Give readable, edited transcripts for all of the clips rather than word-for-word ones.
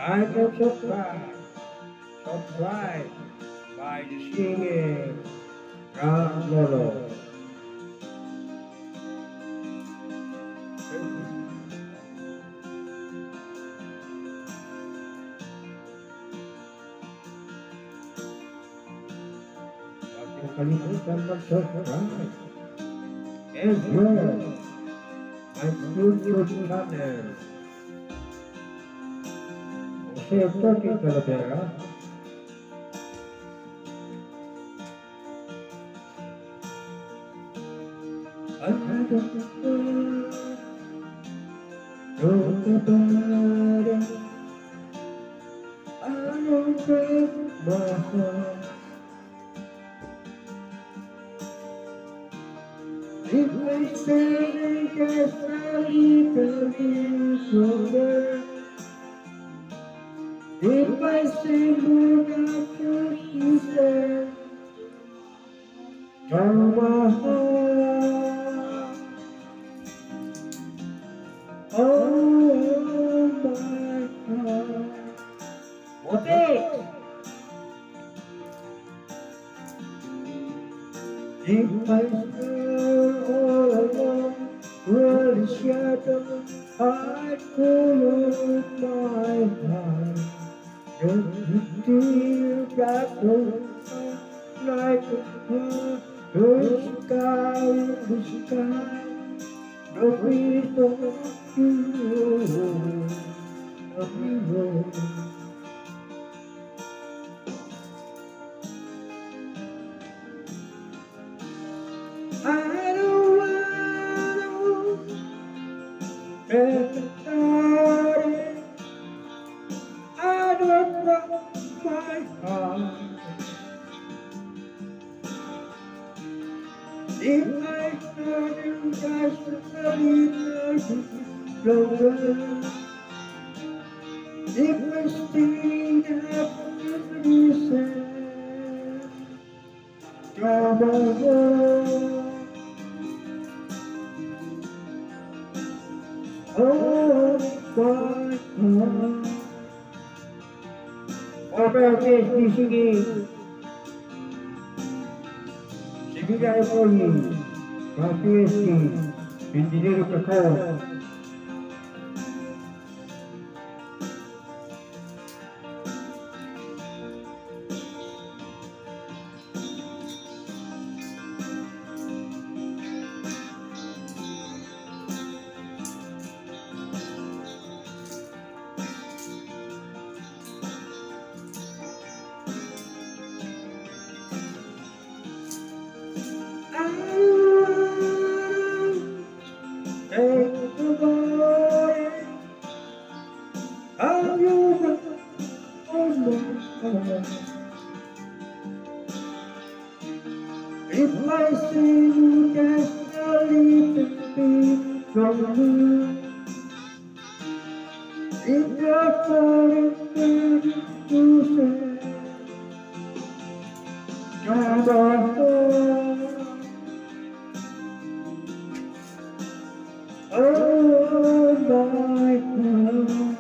I am surprised by the singing from Lolo. Kalimutan mag-subscribe and share my YouTube channel. Jose Turkey Calavera. I don't break my heart. If I say that I can be stronger, if I say more than you said, from my heart, oh my heart. Motik! If I stay all alone, will the shadow I'd close my heart. Just you got no like the sky, no breeze of you, of you. I don't wanna get started. I don't want my heart. If I heard you just a little longer, if I stayed after you said, come over. Oh, my God. Over this singing, singing I for you, from PSG, in the lyric of power. If I see you just a little bit from me, if you're falling to say, come on, oh my God,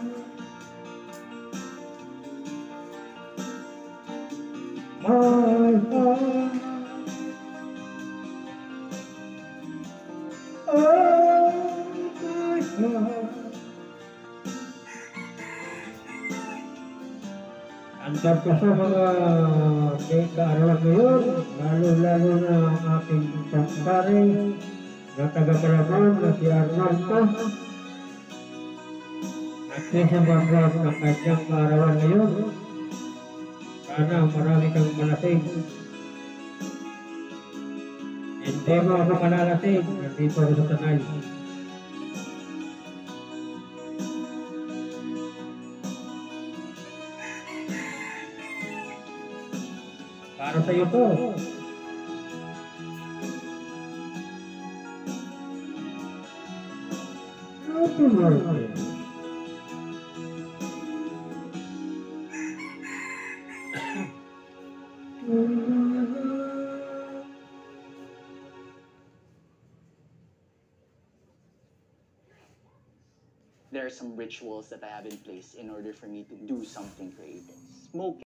my heart. Oh my God. Andar ko sa mga kaarawan ngayon, lalo-lalo na ang aking pare na taga-Paramount na si Arnaldo. At sa mga ng kanyang kaarawan ngayon, sana marami kang malasing. Hindi mo ako malalasing, nandito ako sa tanay. Para sa'yo to. Happy birthday. there are some rituals that I have in place in order for me to do something creative. Smoking